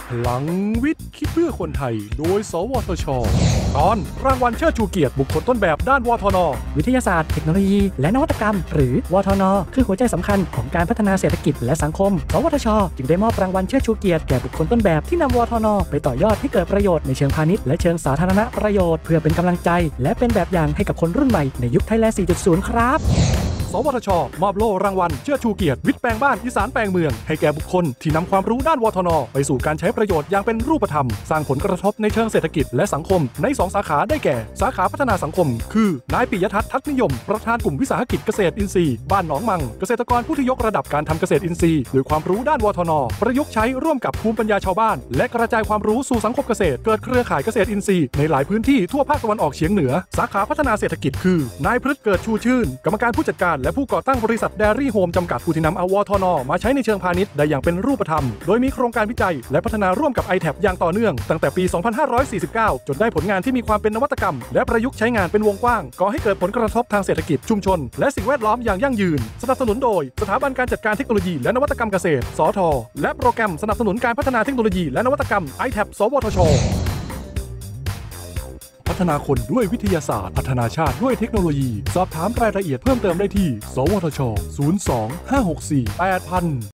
พลังวิทย์คิดเพื่อคนไทยโดยสวทช.ตอนรางวัลเชิดชูเกียรติบุคคลต้นแบบด้านวทน. วิทยาศาสตร์เทคโนโลยีและนวัตกรรมหรือวทน.คือหัวใจสำคัญของการพัฒนาเศรษฐกิจและสังคมสวทช.จึงได้มอบรางวัลเชิดชูเกียรติแก่บุคคลต้นแบบที่นำวทน.ไปต่อยอดให้เกิดประโยชน์ในเชิงพาณิชย์และเชิงสาธารณประโยชน์เพื่อเป็นกำลังใจและเป็นแบบอย่างให้กับคนรุ่นใหม่ในยุคไทยแลนด์ 4.0 ครับสวทช.มอบโล่รางวัลเชิดชูเกียรติวิทย์แปลงบ้านอีสานแปลงเมืองให้แก่บุคคลที่นำความรู้ด้านวทน.ไปสู่การใช้ประโยชน์อย่างเป็นรูปธรรมสร้างผลกระทบในเชิงเศรษฐกิจและสังคมใน2สาขาได้แก่สาขาพัฒนาสังคมคือนายปิยทัศน์ทัศนิยมประธานกลุ่มวิสาหกิจเกษตรอินทรีย์บ้านหนองมังเกษตรกรผู้ที่ยกระดับการทำเกษตรอินทรีย์ด้วยความรู้ด้านวทน.ประยุกต์ใช้ร่วมกับภูมิปัญญาชาวบ้านและกระจายความรู้สู่สังคมเกษตรเกิดเครือข่ายเกษตรอินทรีย์ในหลายพื้นที่ทั่วภาคตะวันออกเฉียงเหนือสาขาพัฒนาเศรษฐกิจคือนายพฤทธิ์เกิดชูชื่นกรรมการผู้จัดการและผู้ก่อตั้งบริษัทโฮมจำกัดผู้ที่นำเอาวทน.มาใช้ในเชิงพาณิชย์ได้อย่างเป็นรูปธรรมโดยมีโครงการวิจัยและพัฒนาร่วมกับ iTab อย่างต่อเนื่องตั้งแต่ปี 2549 จนได้ผลงานที่มีความเป็นนวัตกรรมและประยุกต์ใช้งานเป็นวงกว้างก่อให้เกิดผลกระทบทางเศรษฐกิจชุมชนและสิ่งแวดล้อมอย่างยั่งยืนสนับสนุนโดยสถาบันการจัดการเทคโนโลยีและนวัตกรรมเกษตรสท.และโปรแกรมสนับสนุนการพัฒนาเทคโนโลยีและนวัตกรรม iTab สวทช.พัฒนาคนด้วยวิทยาศาสตร์พัฒนาชาติด้วยเทคโนโลยีสอบถามรายละเอียดเพิ่มเติมได้ที่สวทช. 02 564 8000